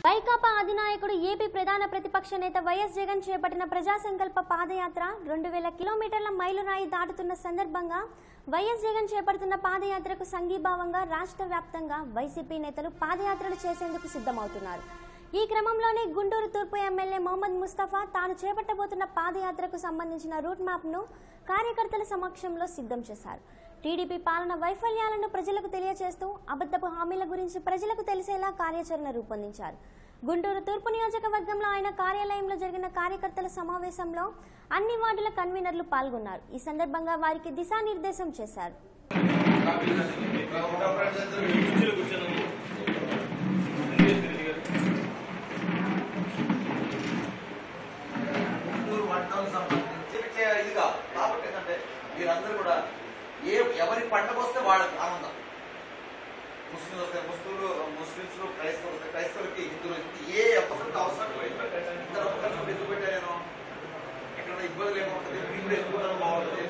వైకాపా అధినాయకుడు AP ప్రధాన ప్రతిపక్ష నేత వైఎస్ జగన్ చేపట్టిన ప్రజా సంకల్ప పాదయాత్ర 2000 కిలోమీటర్ల మైలురాయి దాటుతున్న సందర్భంగా వైఎస్ జగన్ చేపడుతున్న పాదయాత్రకు సంఘీభావంగా రాష్ట్ర వ్యాప్తంగా వైసీపీ నేతలు పాదయాత్రలు చేసేందుకు సిద్ధమవుతున్నారు. ఈ క్రమంలోనే గుంటూరు తూర్పు ఎమ్మెల్యే మొహమ్మద్ ముస్తఫా తాను చేపట్టబోతున్న పాదయాత్రకు సంబంధించిన రూట్ మ్యాప్ను కార్యకర్తల సమక్షంలో సిద్ధం చేశారు. టీడీపీ పాలన వైఫల్యాలను ప్రజలకు తెలియజేస్తూ అబద్ధపు హామీల గురించి ప్రజలకు తెలిసేలా కార్యాచరణ రూపొందించారు. గుంటూరు తూర్పు నియోజకవర్గంలో ఆయన కార్యాలయంలో జరిగిన కార్యకర్తల సమావేశంలో అన్ని వార్డుల కన్వీనర్లు పాల్గొన్నారు. ఈ సందర్భంగా వారికి దిశానిర్దేశం చేశారు. ఎవరి పంటకు వస్తే వాళ్ళకి ఆనందం. ముస్లింలు వస్తే ముస్లింస్ క్రైస్తవులు వస్తే క్రైస్తవులకి హిందువులు ఏ ఒక్కరికి అవసరం ఇద్దరు ఒక్కరికి ఎందుకు పెట్టారేమో ఎక్కడ ఇబ్బందులు ఏమవుతుంది మీరు ఎక్కువ బాగుంటుంది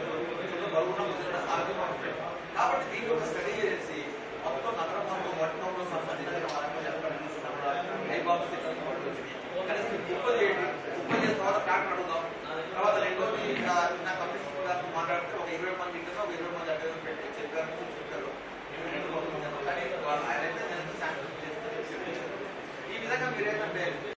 కాబట్టి దీన్ని ఒక స్టడీ చేసి మొత్తం నగరంలో పట్టణంలో సంబంధించిన ఉప్పది తర్వాత ట్రాక్టర్ అడుగుదాం. తర్వాత రెండోది నా కమిషన్ మాట్లాడితే ఒక 20 మంది ఇంట్లో ఒక 20 మంది అభ్యర్థులు పెట్టి చెప్పారు. కానీ ఆయన అయితే శాంక్షన్ చేస్తే ఈ విధంగా మీరేంటంటే